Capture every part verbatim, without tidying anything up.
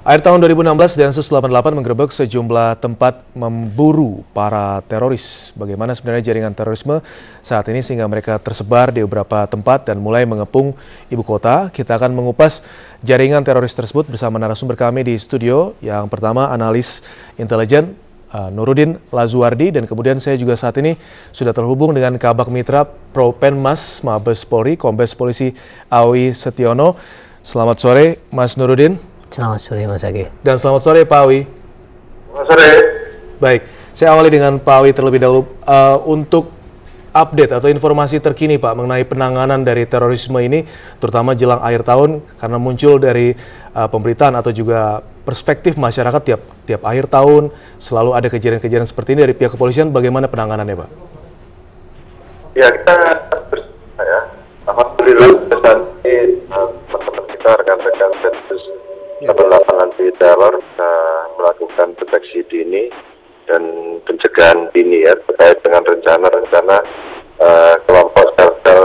Akhir tahun dua ribu enam belas, Densus delapan puluh delapan menggerebek sejumlah tempat memburu para teroris. Bagaimana sebenarnya jaringan terorisme saat ini sehingga mereka tersebar di beberapa tempat dan mulai mengepung ibu kota. Kita akan mengupas jaringan teroris tersebut bersama narasumber kami di studio. Yang pertama, analis intelijen uh, Nurudin Lazuardi, dan kemudian saya juga saat ini sudah terhubung dengan Kabak Mitra Propenmas Mabes Polri, Kombes Polisi Awi Setiono. Selamat sore, Mas Nurudin. Selamat sore, Mas Agi. Dan selamat sore, Pak Awi. Selamat sore. Baik, saya awali dengan Pak Awi terlebih dahulu. Uh, untuk update atau informasi terkini, Pak, mengenai penanganan dari terorisme ini, terutama jelang akhir tahun, karena muncul dari uh, pemberitaan atau juga perspektif masyarakat tiap tiap akhir tahun, selalu ada kejadian-kejadian seperti ini dari pihak kepolisian. Bagaimana penanganannya, Pak? Ya, kita ya, alhamdulillah saat ini teman-teman kita, rekan-rekan Densus delapan puluh delapan anti teror uh, melakukan deteksi dini dan pencegahan dini ya terkait dengan rencana-rencana uh, kelompok sel-sel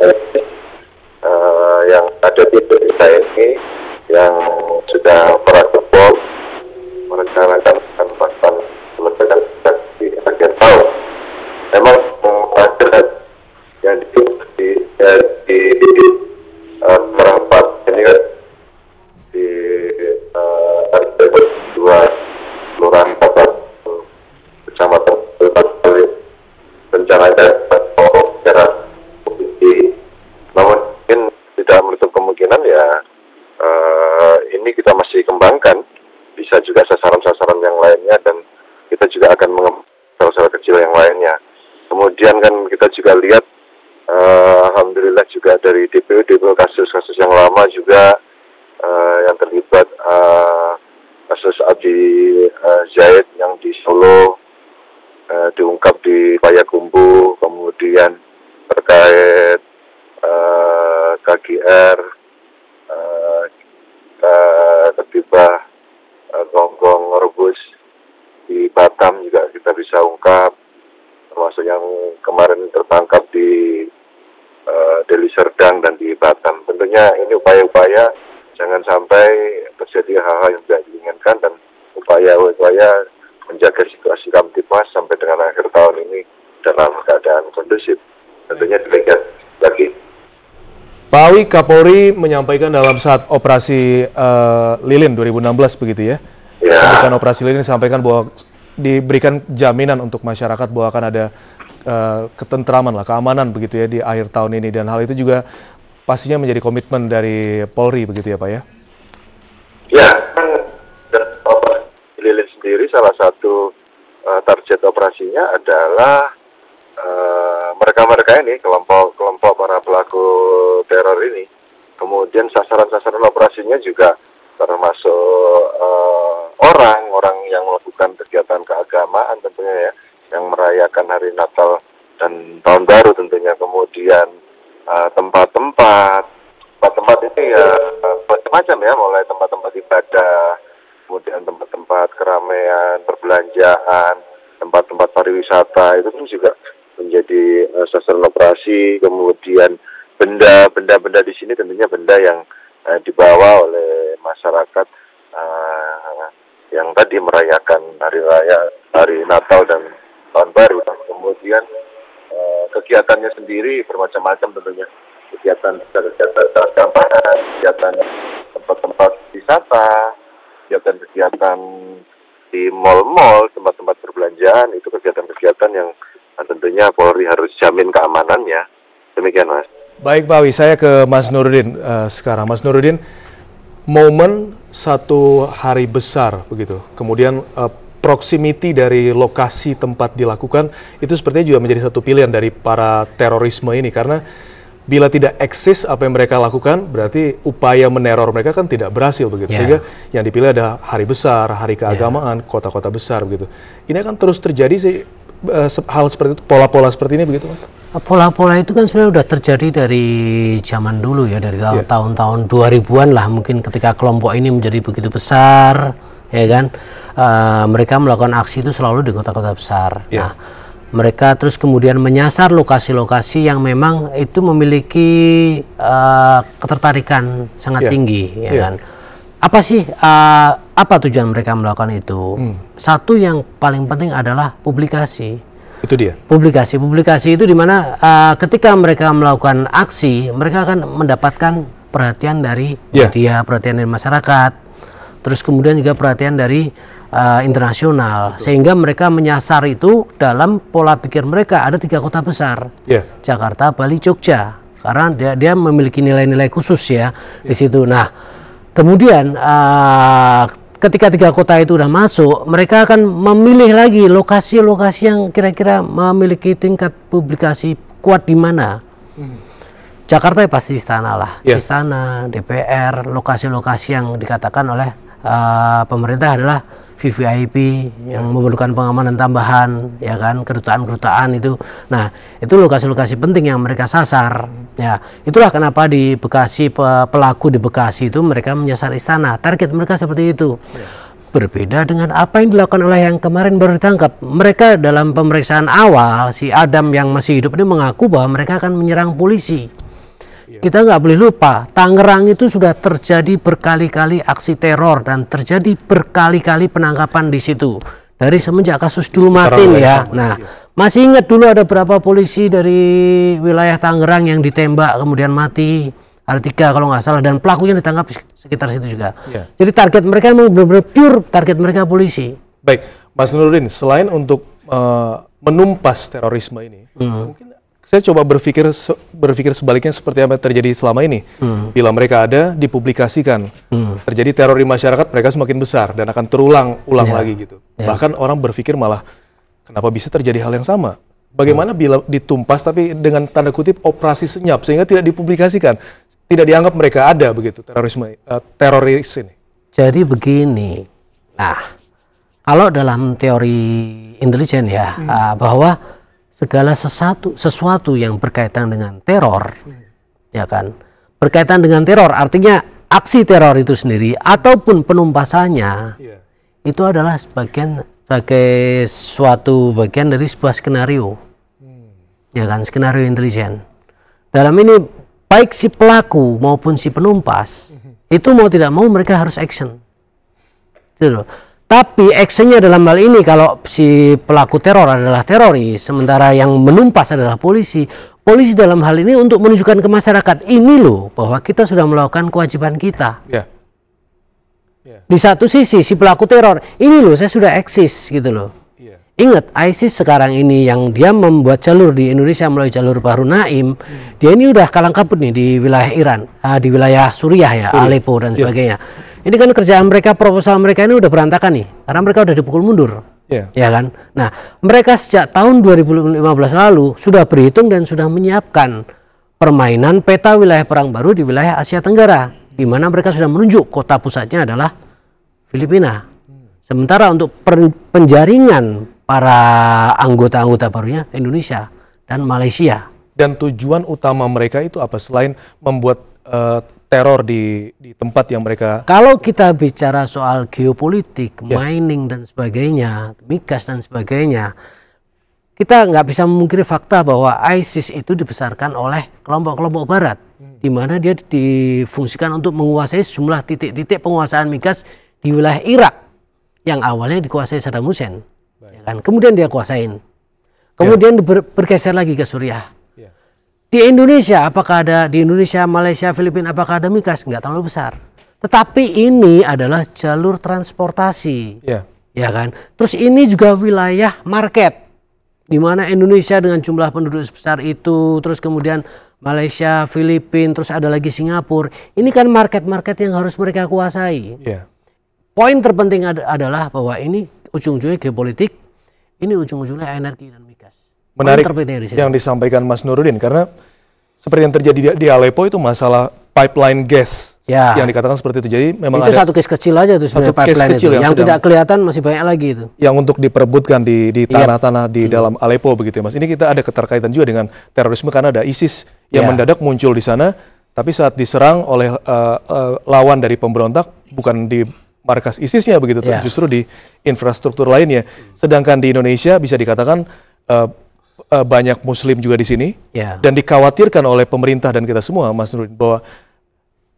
uh, yang ada di Indonesia ini yang sudah merakit merencanakan melakukan peledakan di akhir tahun. Memang ada yang di di, di, di uh, merampas ini kan di uh, dua kelurahan Kabupaten Kecamatan Bali rencananya secara provinsi. Namun mungkin tidak menutup kemungkinan ya uh, ini kita masih kembangkan, bisa juga sasaran-sasaran yang lainnya dan kita juga akan mengembangkan sasaran kecil yang lainnya. Kemudian kan kita juga lihat uh, alhamdulillah juga dari D P O D P O kasus-kasus yang lama juga Uh, yang terlibat uh, kasus Abdi uh, Zaid yang di Solo uh, diungkap di Payakumbuh, kemudian terkait uh, K G R uh, uh, terlibat uh, gonggong rebus di Batam juga kita bisa ungkap, termasuk yang kemarin tertangkap di uh, Deli Serdang dan di Batam. Tentunya ini upaya-upaya jangan sampai terjadi hal-hal yang tidak diinginkan dan upaya-upaya menjaga situasi Kamtipmas sampai dengan akhir tahun ini dalam keadaan kondusif. Tentunya demikian lagi. Pak Awi, Kapolri menyampaikan dalam saat operasi uh, Lilin dua ribu enam belas begitu ya? Ya. Memberikan operasi Lilin disampaikan bahwa diberikan jaminan untuk masyarakat bahwa akan ada uh, ketentraman lah, keamanan begitu ya di akhir tahun ini, dan hal itu juga pastinya menjadi komitmen dari Polri begitu ya, Pak ya? Ya, kan operasi Lilin sendiri salah satu uh, target operasinya adalah uh, mereka-mereka ini, kelompok-kelompok para pelaku teror ini. Kemudian sasaran-sasaran operasinya juga termasuk orang-orang uh, yang melakukan kegiatan keagamaan tentunya ya, yang merayakan hari Natal dan Tahun Baru tentunya. Kemudian Uh, tempat-tempat, tempat-tempat ini ya uh, macam-macam ya, mulai tempat-tempat ibadah, kemudian tempat-tempat keramaian, perbelanjaan, tempat-tempat pariwisata, itu pun juga menjadi uh, sasaran operasi. Kemudian benda-benda-benda di sini tentunya benda yang uh, dibawa oleh masyarakat uh, yang tadi merayakan hari raya, hari Natal dan Tahun Baru. Kemudian kegiatannya sendiri bermacam-macam tentunya, kegiatan kegiatan keagamaan, kegiatan tempat-tempat wisata, kegiatan-kegiatan di mal-mal, tempat-tempat perbelanjaan, itu kegiatan-kegiatan yang tentunya Polri harus jamin keamanannya. Demikian, Mas. Baik, Pak Awi, saya ke Mas Nurudin uh, sekarang. Mas Nurudin, momen satu hari besar begitu, kemudian uh, proximity dari lokasi tempat dilakukan, itu sepertinya juga menjadi satu pilihan dari para terorisme ini, karena bila tidak eksis apa yang mereka lakukan, berarti upaya meneror mereka kan tidak berhasil begitu. Yeah. Sehingga yang dipilih ada hari besar, hari keagamaan, kota-kota yeah. besar begitu. Ini akan terus terjadi sih uh, hal seperti itu, pola-pola seperti ini begitu, Mas? Pola-pola itu kan sebenarnya sudah terjadi dari zaman dulu ya, dari yeah. tahun-tahun dua ribuan lah mungkin, ketika kelompok ini menjadi begitu besar, ya kan, uh, mereka melakukan aksi itu selalu di kota-kota besar. Yeah. Nah, mereka terus kemudian menyasar lokasi-lokasi yang memang itu memiliki uh, ketertarikan sangat yeah. tinggi, ya yeah. kan. apa sih uh, apa tujuan mereka melakukan itu? Hmm. Satu yang paling penting adalah publikasi. Itu dia. Publikasi, publikasi itu dimana uh, ketika mereka melakukan aksi, mereka akan mendapatkan perhatian dari yeah. media, perhatian dari masyarakat, terus kemudian juga perhatian dari uh, internasional, betul. Sehingga mereka menyasar itu dalam pola pikir mereka ada tiga kota besar, yeah. Jakarta, Bali, Jogja, karena dia dia memiliki nilai-nilai khusus ya yeah. di situ. Nah, kemudian uh, ketika tiga kota itu sudah masuk, mereka akan memilih lagi lokasi-lokasi yang kira-kira memiliki tingkat publikasi kuat di mana. Hmm. Jakarta ya pasti istana lah, yes. Istana, D P R, lokasi-lokasi yang dikatakan oleh uh, pemerintah adalah V V I P yang memerlukan pengamanan tambahan, ya kan, kedutaan-kedutaan itu. Nah, itu lokasi-lokasi penting yang mereka sasar. Ya, itulah kenapa di Bekasi, pelaku di Bekasi itu mereka menyasar istana. Target mereka seperti itu. Berbeda dengan apa yang dilakukan oleh yang kemarin baru ditangkap. Mereka dalam pemeriksaan awal, si Adam yang masih hidup ini mengaku bahwa mereka akan menyerang polisi. Kita nggak boleh lupa, Tangerang itu sudah terjadi berkali-kali aksi teror dan terjadi berkali-kali penangkapan di situ dari semenjak kasus Dul Matin ya. Nah, masih ingat dulu ada berapa polisi dari wilayah Tangerang yang ditembak kemudian mati, ada tiga kalau nggak salah, dan pelakunya ditangkap sekitar situ juga. Ya. Jadi target mereka memang benar-benar pure target mereka polisi. Baik, Mas Nurdin, selain untuk uh, menumpas terorisme ini, hmm. mungkin saya coba berpikir berpikir sebaliknya seperti apa yang terjadi selama ini. Hmm. Bila mereka ada, dipublikasikan, hmm. terjadi teror di masyarakat, mereka semakin besar dan akan terulang-ulang yeah. lagi gitu. Yeah. Bahkan orang berpikir malah, kenapa bisa terjadi hal yang sama? Bagaimana hmm. bila ditumpas tapi dengan tanda kutip operasi senyap sehingga tidak dipublikasikan, tidak dianggap mereka ada begitu terorisme uh, teroris ini. Jadi begini, nah kalau dalam teori intelijen ya hmm. uh, bahwa segala sesuatu sesuatu yang berkaitan dengan teror, hmm. ya kan, berkaitan dengan teror artinya aksi teror itu sendiri ataupun penumpasannya yeah. itu adalah sebagian sebagai suatu bagian dari sebuah skenario, hmm. ya kan, skenario intelijen. Dalam ini baik si pelaku maupun si penumpas hmm. itu mau tidak mau mereka harus action, gitu loh. Tapi actionnya dalam hal ini kalau si pelaku teror adalah teroris, sementara yang menumpas adalah polisi. Polisi dalam hal ini untuk menunjukkan ke masyarakat ini loh bahwa kita sudah melakukan kewajiban kita. Yeah. Yeah. Di satu sisi si pelaku teror ini loh saya sudah eksis gitu loh. Yeah. Ingat ISIS sekarang ini yang dia membuat jalur di Indonesia melalui jalur Bahru Naim, hmm. dia ini udah kalang kabut nih di wilayah Iran, uh, di wilayah Suriah ya, Suriah. Aleppo dan sebagainya. Yeah. Ini kan kerjaan mereka, proposal mereka ini udah berantakan nih, karena mereka udah dipukul mundur, yeah. ya kan? Nah, mereka sejak tahun dua ribu lima belas lalu sudah berhitung dan sudah menyiapkan permainan peta wilayah perang baru di wilayah Asia Tenggara, di mana mereka sudah menunjuk kota pusatnya adalah Filipina. Sementara untuk penjaringan para anggota-anggota barunya Indonesia dan Malaysia. Dan tujuan utama mereka itu apa selain membuat uh, teror di di tempat yang mereka... Kalau kita bicara soal geopolitik, yeah. mining dan sebagainya, migas dan sebagainya, kita nggak bisa memungkiri fakta bahwa ISIS itu dibesarkan oleh kelompok-kelompok barat, hmm. di mana dia difungsikan untuk menguasai sejumlah titik-titik penguasaan migas di wilayah Irak yang awalnya dikuasai Saddam Hussein, ya kan? Kemudian dia kuasain, kemudian yeah. ber, bergeser lagi ke Suriah. Di Indonesia, apakah ada di Indonesia, Malaysia, Filipina, apakah ada migas? Nggak terlalu besar. Tetapi ini adalah jalur transportasi, yeah. ya kan? Terus ini juga wilayah market, di mana Indonesia dengan jumlah penduduk sebesar itu, terus kemudian Malaysia, Filipina, terus ada lagi Singapura. Ini kan market-market yang harus mereka kuasai. Yeah. Poin terpenting ad adalah bahwa ini ujung-ujungnya geopolitik, ini ujung-ujungnya energi dan migas. Menarik yang disampaikan Mas Nurdin, karena seperti yang terjadi di, di Aleppo itu masalah pipeline gas ya. Yang dikatakan seperti itu. Jadi memang itu ada satu case kecil aja tuh sebenarnya pipeline itu. Yang, yang sedang, tidak kelihatan masih banyak lagi itu. Yang untuk diperebutkan di di tanah-tanah yep. di hmm. dalam Aleppo begitu ya Mas. Ini kita ada keterkaitan juga dengan terorisme karena ada ISIS yang ya. mendadak muncul di sana, tapi saat diserang oleh uh, uh, lawan dari pemberontak bukan di markas ISISnya begitu, ya. justru di infrastruktur lainnya. Sedangkan di Indonesia bisa dikatakan uh, Uh, banyak Muslim juga di sini, yeah. dan dikhawatirkan oleh pemerintah dan kita semua, Mas Nurdin, bahwa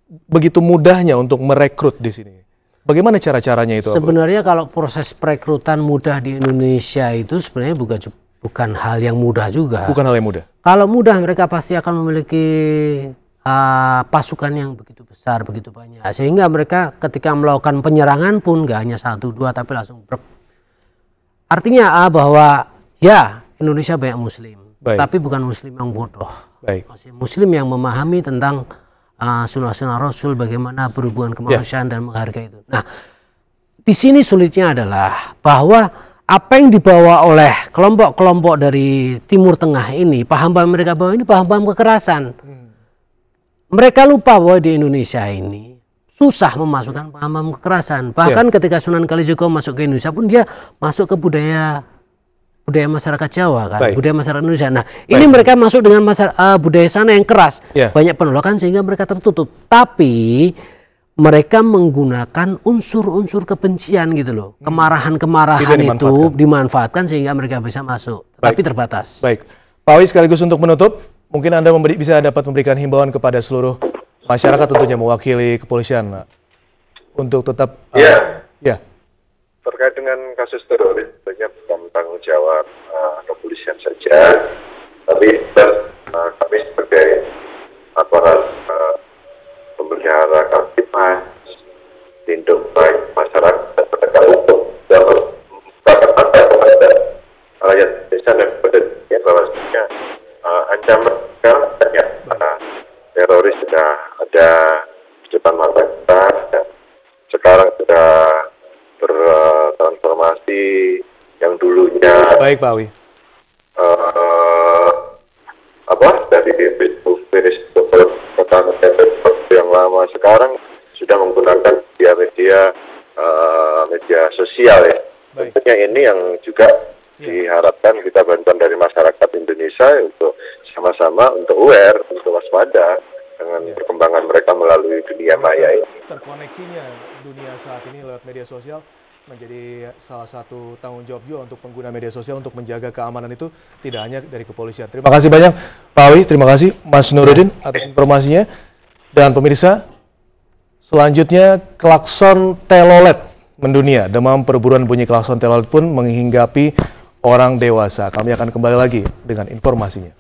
begitu mudahnya untuk merekrut di sini? Bagaimana cara-caranya itu? Sebenarnya kalau proses perekrutan mudah di Indonesia itu sebenarnya bukan bukan hal yang mudah juga. Bukan hal yang mudah. Kalau mudah mereka pasti akan memiliki uh, pasukan yang begitu besar, begitu banyak. Sehingga mereka ketika melakukan penyerangan pun nggak hanya satu dua tapi langsung brek. Artinya uh, bahwa ya Indonesia banyak Muslim, baik, tapi bukan Muslim yang bodoh. Baik. Masih Muslim yang memahami tentang uh, sunnah-sunnah Rasul, bagaimana berhubungan kemanusiaan ya, dan menghargai itu. Nah, di sini sulitnya adalah bahwa apa yang dibawa oleh kelompok-kelompok dari Timur Tengah ini, paham-paham mereka bahwa ini paham-paham kekerasan. Hmm. Mereka lupa bahwa di Indonesia ini susah memasukkan paham-paham kekerasan. Bahkan yeah, ketika Sunan Kalijaga masuk ke Indonesia pun dia masuk ke budaya budaya masyarakat Jawa kan, baik, budaya masyarakat Indonesia. Nah, baik, ini mereka masuk dengan masyarakat, uh, budaya sana yang keras, yeah, banyak penolakan sehingga mereka tertutup. Tapi mereka menggunakan unsur-unsur kebencian gitu loh, kemarahan-kemarahan itu dimanfaatkan. dimanfaatkan sehingga mereka bisa masuk, baik, tapi terbatas. Baik, Pak Awi, sekaligus untuk menutup, mungkin Anda memberi, bisa dapat memberikan himbauan kepada seluruh masyarakat, tentunya mewakili kepolisian, untuk tetap ya, uh, ya. Terkait dengan kasus teroris, tentunya bukan tanggung jawab uh, kepolisian saja, tapi uh, kami sebagai aparat uh, pemelihara kamtipmas, lindung baik masyarakat, penegak hukum, dan berkata kepada rakyat Indonesia dan kepada dunia bahwasanya uh, ancaman sekarang banyak, uh, teroris sudah ada di depan mata kita, dan sekarang sudah bertransformasi yang dulunya baik Pak Awi uh, apa dari Facebook, Facebook yang lama sekarang sudah menggunakan media-media uh, media sosial ya. Baik. Tentunya ini yang juga ya, diharapkan kita bantuan dari masyarakat Indonesia untuk sama-sama untuk aware, untuk waspada dengan ya, perkembangan mereka melalui dunia maya ini. Terkoneksinya dunia saat ini lewat media sosial menjadi salah satu tanggung jawab juga untuk pengguna media sosial untuk menjaga keamanan itu tidak hanya dari kepolisian. Terima kasih banyak Pak Awi, terima kasih Mas Nuruddin atas informasinya. Dan pemirsa, selanjutnya klakson telolet mendunia. Demam perburuan bunyi klakson telolet pun menghinggapi orang dewasa. Kami akan kembali lagi dengan informasinya.